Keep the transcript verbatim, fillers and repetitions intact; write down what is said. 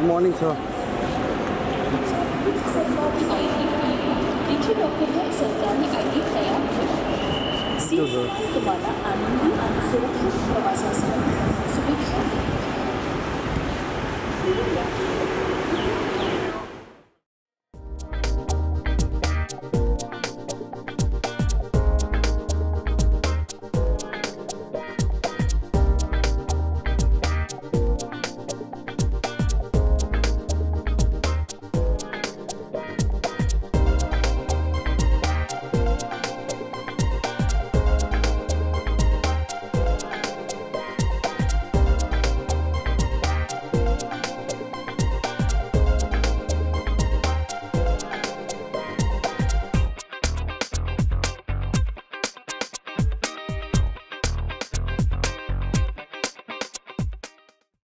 Good morning sir. तिथे document सरकारी I D तयार ठेवा. तुम्हाला आनंदी आणि सुरक्षित प्रवासासाठी